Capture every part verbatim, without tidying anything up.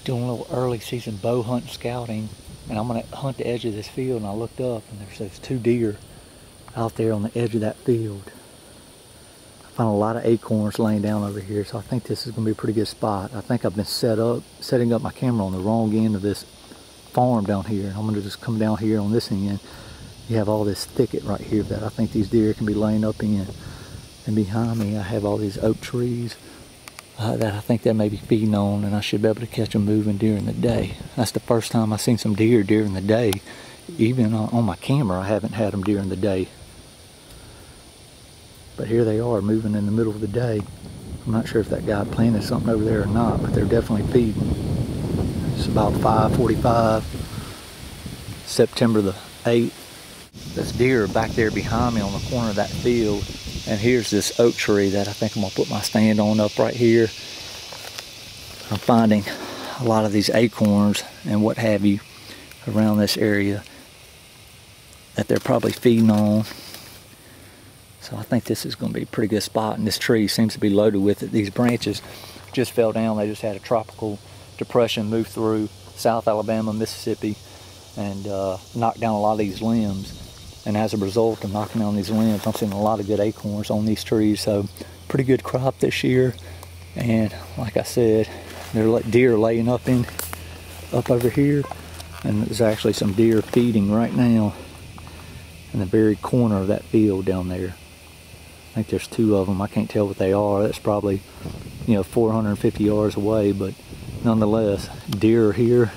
doing a little early season bow hunt scouting, and I'm gonna hunt the edge of this field, and I looked up and there's those two deer out there on the edge of that field. I found a lot of acorns laying down over here, so I think this is gonna be a pretty good spot. I think I've been set up, setting up my camera on the wrong end of this farm down here. I'm gonna just come down here on this end. You have all this thicket right here that I think these deer can be laying up in. And behind me I have all these oak trees uh, that I think they may be feeding on, and I should be able to catch them moving during the day. That's the first time I've seen some deer during the day. Even on, on my camera I haven't had them during the day. But here they are moving in the middle of the day. I'm not sure if that guy planted something over there or not, but they're definitely feeding. It's about five forty-five, September the eighth. This deer back there behind me on the corner of that field, and here's this oak tree that I think I'm gonna put my stand on up right here. I'm finding a lot of these acorns and what have you around this area that they're probably feeding on. So I think this is gonna be a pretty good spot, and this tree seems to be loaded with it. These branches just fell down. They just had a tropical depression move through South Alabama, Mississippi, and uh, knocked down a lot of these limbs. And as a result of knocking down these limbs, I'm seeing a lot of good acorns on these trees. So pretty good crop this year. And like I said, there are deer laying up in up over here, and there's actually some deer feeding right now in the very corner of that field down there. I think there's two of them. I can't tell what they are. That's probably, you know, four hundred fifty yards away, but nonetheless, deer are here.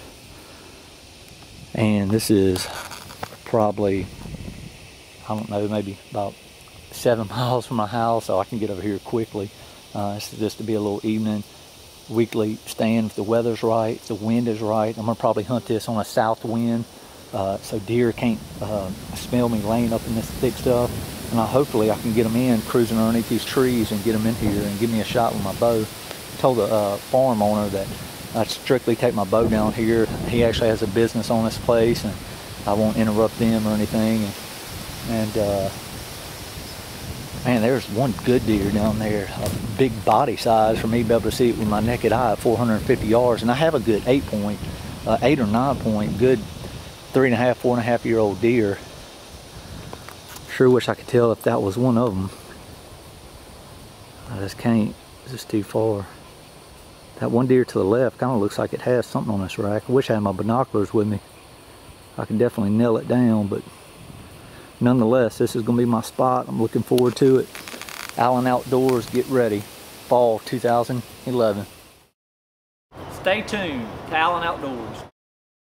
And this is probably, I don't know, maybe about seven miles from my house, so I can get over here quickly. Uh, this is just to be a little evening weekly stand. If the weather's right, if the wind is right, I'm gonna probably hunt this on a south wind, uh, so deer can't uh, smell me laying up in this thick stuff. And I, hopefully I can get them in, cruising underneath these trees, and get them in here and give me a shot with my bow. I told the uh, farm owner that I'd strictly take my bow down here. He actually has a business on this place, and I won't interrupt them or anything. And, and uh, man, there's one good deer down there, a big body size for me to be able to see it with my naked eye at four hundred fifty yards. And I have a good eight point, uh, eight or nine point, good three and a half, four and a half year old deer. Sure wish I could tell if that was one of them. I just can't. It's just too far. That one deer to the left kind of looks like it has something on this rack. I wish I had my binoculars with me. I can definitely nail it down, but nonetheless, this is going to be my spot. I'm looking forward to it. Allen Outdoors, get ready. Fall two thousand eleven. Stay tuned to Allen Outdoors.